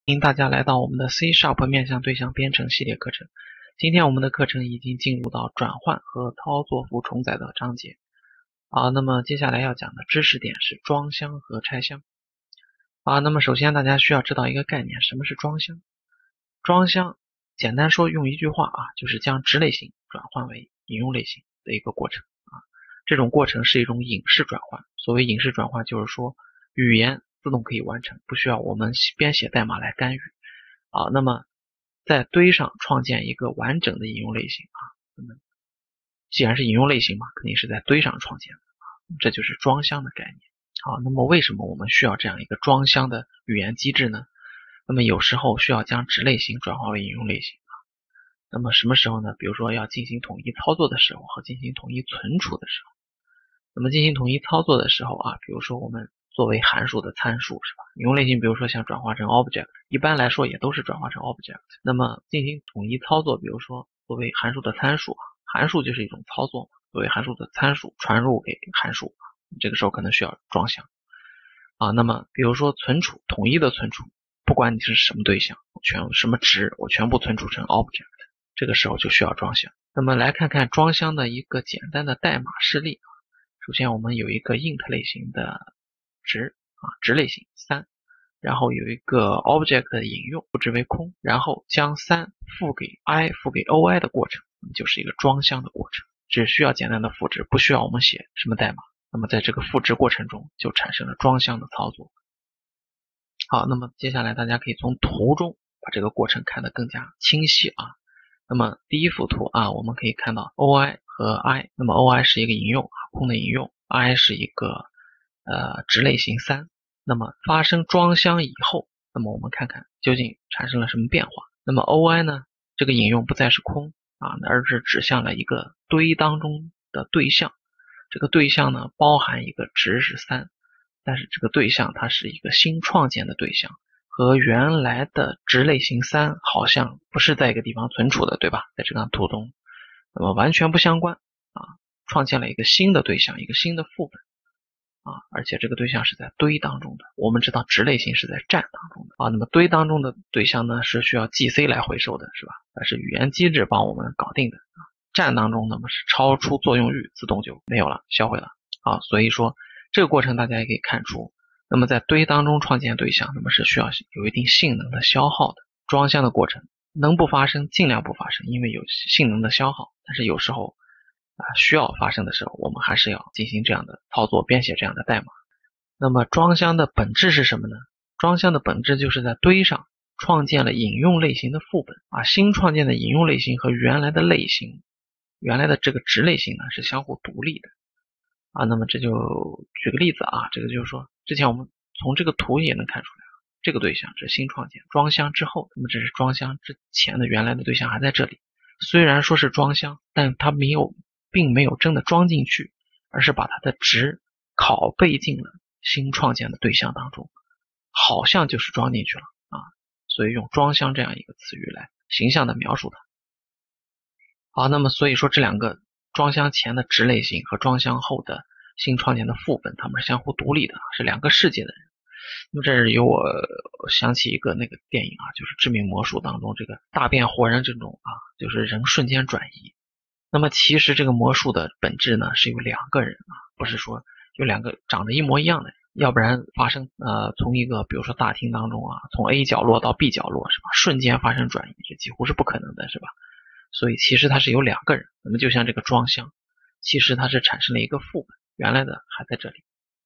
欢迎大家来到我们的 C# 面向对象编程系列课程。今天我们的课程已经进入到转换和操作符重载的章节。那么接下来要讲的知识点是装箱和拆箱。那么首先大家需要知道一个概念，什么是装箱？装箱简单说用一句话就是将值类型转换为引用类型的一个过程这种过程是一种隐式转换。所谓隐式转换，就是说语言自动可以完成，不需要我们编写代码来干预那么在堆上创建一个完整的引用类型那么既然是引用类型嘛，肯定是在堆上创建的这就是装箱的概念。那么为什么我们需要这样一个装箱的语言机制呢？那么有时候需要将值类型转化为引用类型那么什么时候呢？比如说要进行统一操作的时候和进行统一存储的时候。那么进行统一操作的时候比如说我们作为函数的参数是吧？引用类型比如说像转化成 object， 一般来说也都是转化成 object。那么进行统一操作，比如说作为函数的参数函数就是一种操作作为函数的参数传入给函数这个时候可能需要装箱那么比如说存储，统一的存储，不管你是什么对象，什么值，我全部存储成 object， 这个时候就需要装箱。那么来看看装箱的一个简单的代码示例首先我们有一个 int 类型的值值类型3，然后有一个 object 的引用，布置为空，然后将3赋给 i 赋给 oi 的过程，就是一个装箱的过程，只需要简单的复制，不需要我们写什么代码。那么在这个复制过程中就产生了装箱的操作。好，那么接下来大家可以从图中把这个过程看得更加清晰那么第一幅图我们可以看到 oi 和 i， 那么 oi 是一个引用空的引用， i 是一个值类型3。那么发生装箱以后，那么我们看看究竟产生了什么变化。那么 oi 呢，这个引用不再是空而是指向了一个堆当中的对象，这个对象呢包含一个值是3，但是这个对象它是一个新创建的对象，和原来的值类型3好像不是在一个地方存储的，对吧？在这张图中那么完全不相关创建了一个新的对象，一个新的副本而且这个对象是在堆当中的。我们知道值类型是在站当中的那么堆当中的对象呢是需要 GC 来回收的，是吧？那是语言机制帮我们搞定的站当中那么是超出作用域，自动就没有了，销毁了所以说这个过程大家也可以看出，那么在堆当中创建对象，那么是需要有一定性能的消耗的。装箱的过程能不发生尽量不发生，因为有性能的消耗，但是有时候需要发生的时候，我们还是要进行这样的操作，编写这样的代码。那么装箱的本质是什么呢？装箱的本质就是在堆上创建了引用类型的副本新创建的引用类型和原来的类型，原来的这个值类型呢是相互独立的那么这就举个例子这个就是说之前我们从这个图也能看出来这个对象是新创建，装箱之后，那么这是装箱之前的原来的对象还在这里，虽然说是装箱，但它并没有真的装进去，而是把它的值拷贝进了新创建的对象当中，好像就是装进去了所以用装箱这样一个词语来形象的描述它那么所以说这两个装箱前的值类型和装箱后的新创建的副本，它们是相互独立的，是两个世界的人。那么这是由我想起一个那个电影就是致命魔术当中这个大变活人这种就是人瞬间转移。那么其实这个魔术的本质呢是有两个人不是说有两个长得一模一样的人，要不然发生从一个比如说大厅当中从 A 角落到 B 角落是吧，瞬间发生转移，这几乎是不可能的是吧？所以其实它是有两个人，那么就像这个装箱，其实它是产生了一个副本，原来的还在这里。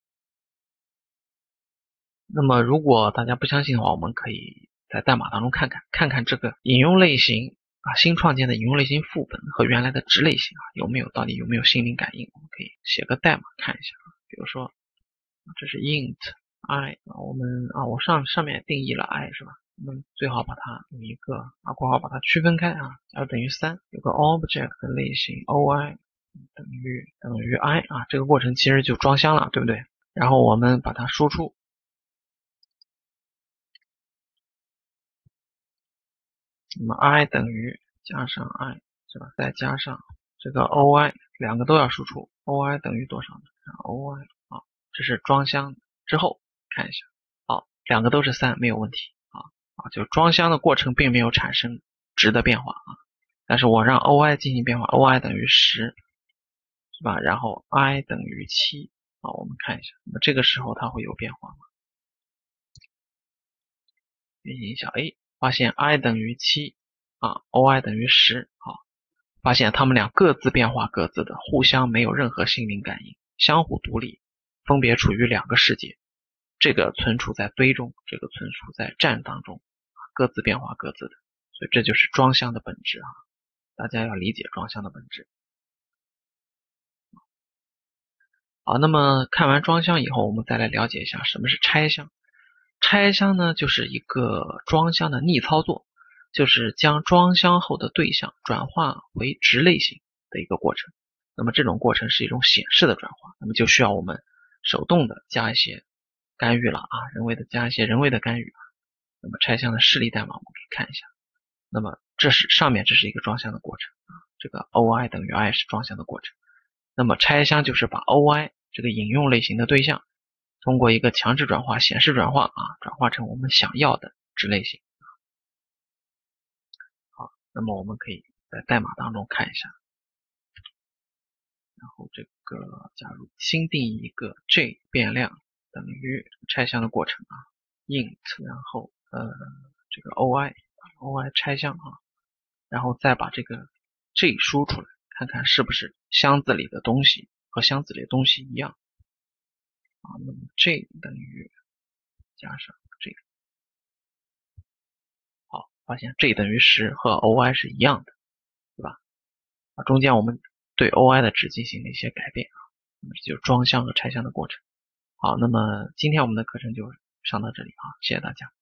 那么如果大家不相信的话，我们可以在代码当中看看这个引用类型新创建的引用类型副本和原来的值类型到底有没有心灵感应，我们可以写个代码看一下比如说这是 int i 我上面定义了 i 是吧？我们最好把它有一个括号把它区分开假如等于3，有个 object 的类型 oi 等于 i 这个过程其实就装箱了，对不对？然后我们把它输出，那么 i 等于加上 i 是吧？再加上这个 oi， 两个都要输出 oi 等于多少呢？ oi 这是装箱之后看一下两个都是3，没有问题就装箱的过程并没有产生值的变化啊，但是我让 OI 进行变化 ，OI 等于10，是吧？然后 I 等于7啊，我们看一下，那么这个时候它会有变化吗？运行一下，发现 I 等于7啊 ，OI 等于10，好，发现它们俩各自变化各自的，互相没有任何心灵感应，相互独立，分别处于2个世界。这个存储在堆中，这个存储在站当中，各自变化各自的，所以这就是装箱的本质啊！大家要理解装箱的本质。好，那么看完装箱以后，我们再来了解一下什么是拆箱。拆箱呢，就是一个装箱的逆操作，就是将装箱后的对象转化为值类型的一个过程。那么这种过程是一种显示的转化，那么就需要我们手动的加一些干预了啊，人为的加一些人为的干预。那么拆箱的示例代码我们可以看一下。那么上面这是一个装箱的过程啊，这个 OI 等于 I 是装箱的过程。那么拆箱就是把 OI 这个引用类型的对象，通过一个强制转化、显示转化啊，转化成我们想要的值类型。好，那么我们可以在代码当中看一下。然后这个假如新定义一个 J 变量等于拆箱的过程啊 ，int 然后这个 OI 拆箱啊，然后再把这个 J 输出来，看看是不是箱子里的东西和箱子里的东西一样啊。那么 J 等于加上 J， 好，发现 J 等于10和 OI 是一样的，对吧？啊，中间我们对 OI 的值进行了一些改变啊，那么这就是装箱和拆箱的过程。好，那么今天我们的课程就上到这里啊，谢谢大家。